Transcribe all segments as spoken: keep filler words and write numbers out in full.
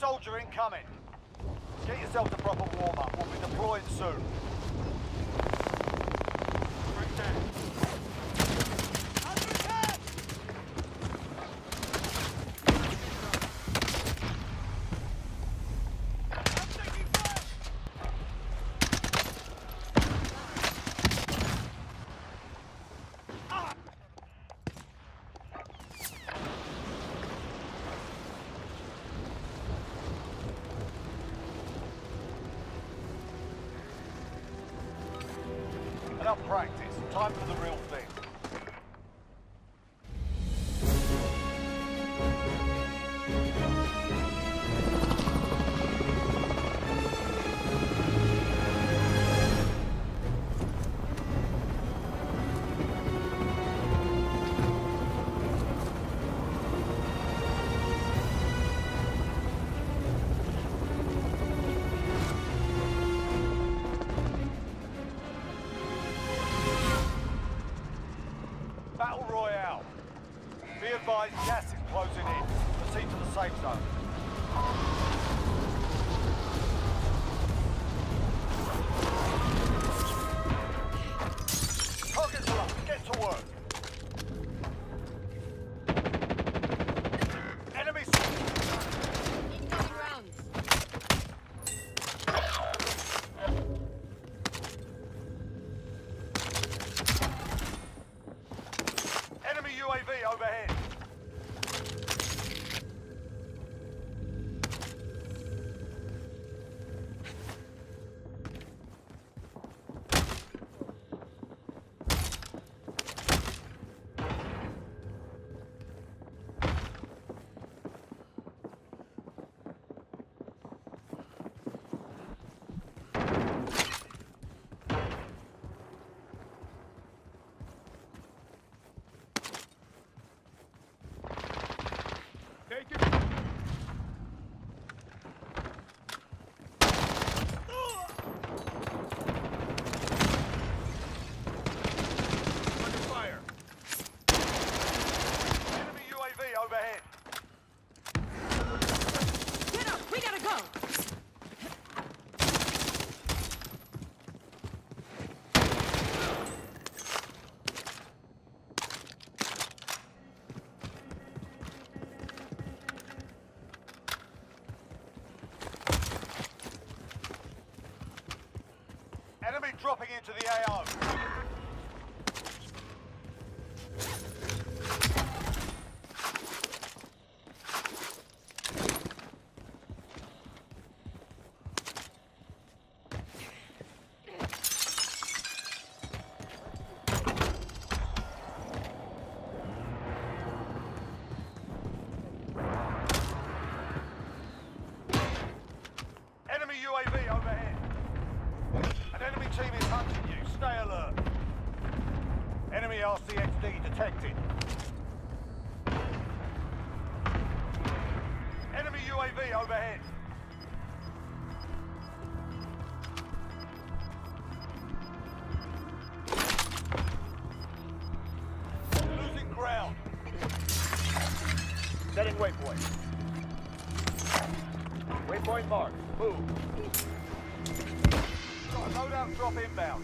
soldier incoming. Get yourself the proper warm-up. We'll be deploying soon. Right there. Under attack! I'm taking fire! Ah! Enough practice. Time for the real thing. Battle Royale. Be advised, gas is closing in. Proceed to the safe zone. Targets are up. Get to work. Enemy... Incoming rounds. Enemy U A V overhead. Take it. Under fire. Enemy U A V overhead. Get up! We gotta go! Enemy dropping into the A O. Enemy U A V overhead. An enemy team is hunting you. Stay alert. Enemy R C X D detected. Enemy U A V overhead. Losing ground. Setting waypoint. Waypoint marked. Move. Got a loadout drop inbound.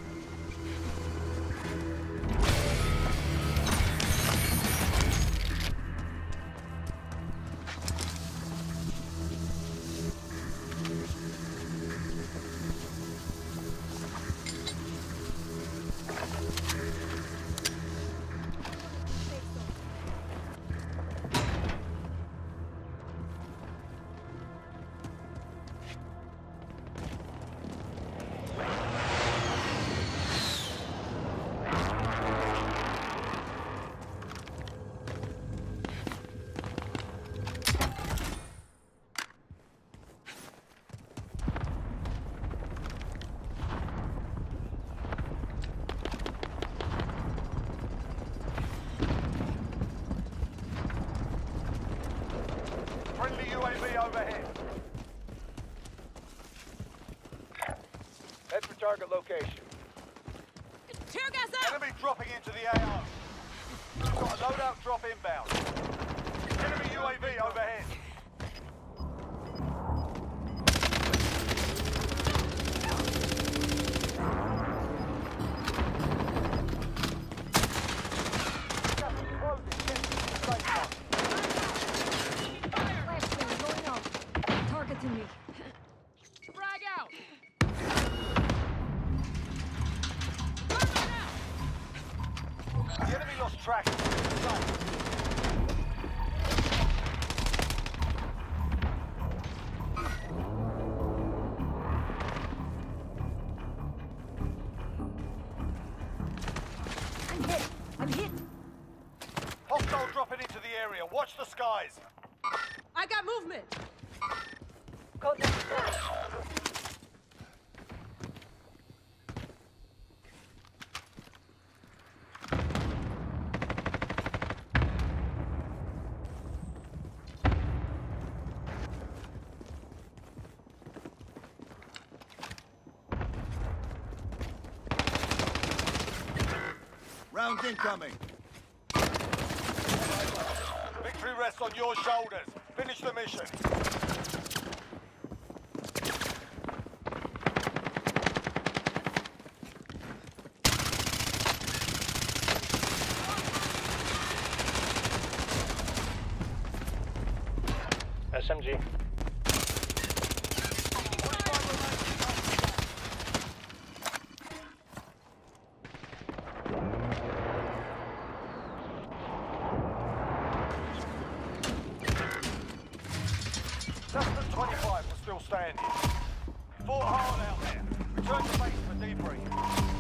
Friendly U A V overhead. Head for target location. Tear gas out! Enemy dropping into the A O. Got a loadout drop inbound. Enemy U A V overhead. lost track of the site. I'm hit. I'm hit. Hostile dropping into the area. Watch the skies. I got movement. Rounds incoming. Victory rests on your shoulders. Finish the mission. S M G. Less than twenty-five are still standing. Fort hard out there. Return to base for debrief.